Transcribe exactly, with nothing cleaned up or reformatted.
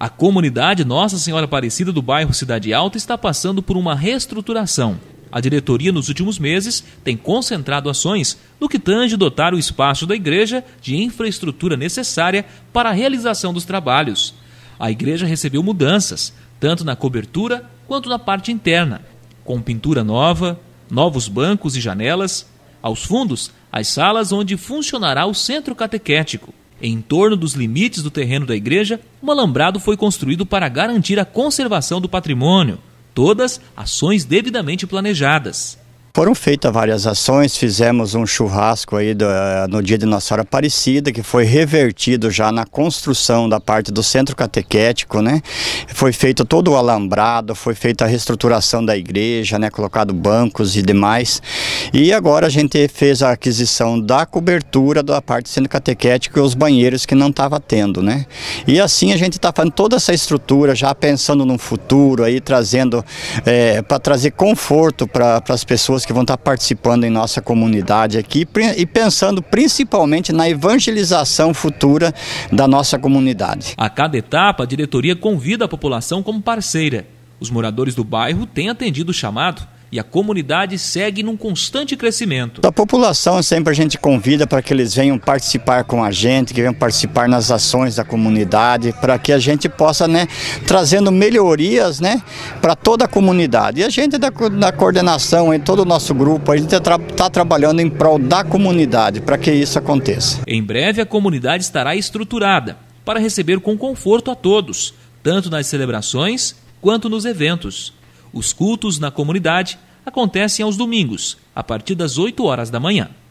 A comunidade Nossa Senhora Aparecida do bairro Cidade Alta está passando por uma reestruturação. A diretoria, nos últimos meses, tem concentrado ações no que tange dotar o espaço da igreja de infraestrutura necessária para a realização dos trabalhos. A igreja recebeu mudanças, tanto na cobertura quanto na parte interna, com pintura nova, novos bancos e janelas. Aos fundos, as salas onde funcionará o centro catequético. Em torno dos limites do terreno da igreja, um alambrado foi construído para garantir a conservação do patrimônio. Todas ações devidamente planejadas. Foram feitas várias ações, fizemos um churrasco aí do, no dia de Nossa Senhora Aparecida, que foi revertido já na construção da parte do centro catequético, né? Foi feito todo o alambrado, foi feita a reestruturação da igreja, né? Colocado bancos e demais. E agora a gente fez a aquisição da cobertura da parte do centro catequético e os banheiros que não estava tendo, né? E assim a gente está fazendo toda essa estrutura, já pensando no futuro, aí trazendo, é, para trazer conforto para as pessoas que vão estar participando em nossa comunidade aqui e pensando principalmente na evangelização futura da nossa comunidade. A cada etapa, a diretoria convida a população como parceira. Os moradores do bairro têm atendido o chamado e a comunidade segue num constante crescimento. A população sempre a gente convida para que eles venham participar com a gente, que venham participar nas ações da comunidade, para que a gente possa, né, trazendo melhorias, né, para toda a comunidade. E a gente da, da coordenação, em todo o nosso grupo, a gente está tra trabalhando em prol da comunidade, para que isso aconteça. Em breve a comunidade estará estruturada para receber com conforto a todos, tanto nas celebrações quanto nos eventos. Os cultos na comunidade acontecem aos domingos, a partir das oito horas da manhã.